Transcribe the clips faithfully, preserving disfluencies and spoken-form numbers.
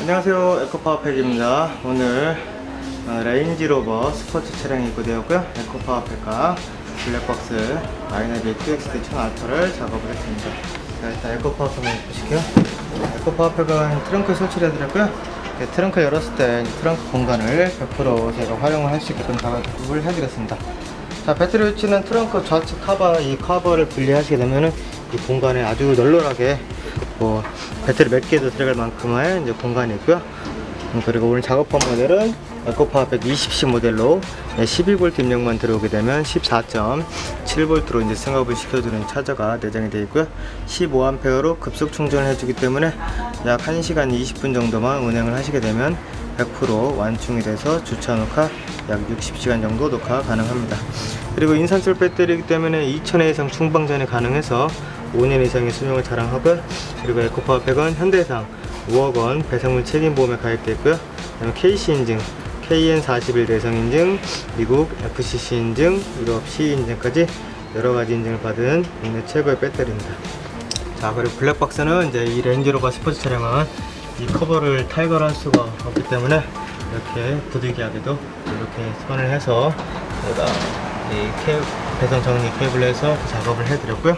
안녕하세요, 에코파워팩입니다. 오늘 어, 레인지로버 스포츠 차량이 입고되었고요. 에코파워팩과 블랙박스 아이나비 큐엑스디 천 알파를 작업을 했습니다. 자, 일단 에코파워팩 한번 보실게요. 에코파워팩은 트렁크에 설치를 해드렸고요. 네, 트렁크 열었을 때 트렁크 공간을 백 퍼센트 제가 활용을 할 수 있게끔 작업을 해드렸습니다. 자, 배터리 위치는 트렁크 좌측 카버, 이 카버를 분리하시게 되면은 이 공간에 아주 널널하게 뭐 배터리 몇 개도 들어갈 만큼의 이제 공간이 있고요. 음, 그리고 오늘 작업한 모델은 에코파워팩 이십 시 모델로 십이 볼트 입력만 들어오게 되면 십사 점 칠 볼트로 이제 승합을 시켜주는 차저가 내장이 되어 있고요. 십오 암페어로 급속 충전을 해주기 때문에 약 한 시간 이십 분 정도만 운행을 하시게 되면 백 퍼센트 완충이 돼서 주차 녹화 약 육십 시간 정도 녹화 가능합니다. 그리고 인산철 배터리이기 때문에 이천 회 이상 충방전이 가능해서 오 년 이상의 수명을 자랑하고요. 그리고 에코파워팩은 현대해상 오억 원 배상물 책임보험에 가입되어 있고요. 그다음에 케이씨 인증, 케이엔 사십일 대성 인증, 미국 에프씨씨 인증, 유럽 씨 인증까지 여러가지 인증을 받은 국내 최고의 배터리입니다. 자, 그리고 블랙박스는 이제 이 레인지로버 스포츠 차량은 이 커버를 탈거할 수가 없기 때문에 이렇게 부득이하게도 이렇게 선을 해서 제가 이 케이블, 배선 정리 케이블로 해서 작업을 해드렸고요.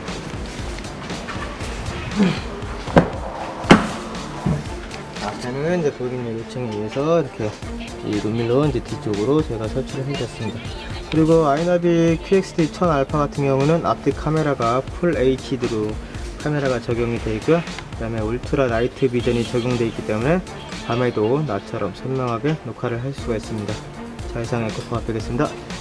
앞에는 이제 고객님 요청에 의해서 이렇게 이 룸밀러 이제 뒤쪽으로 제가 설치를 해드렸습니다. 그리고 아이나비 큐엑스디 천 알파 같은 경우는 앞뒤 카메라가 풀 에이치디로 카메라가 적용이 되어 있고요. 그 다음에 울트라 나이트 비전이 적용되어 있기 때문에 밤에도 낮처럼 선명하게 녹화를 할 수가 있습니다. 자, 이상 에코파워팩이었습니다.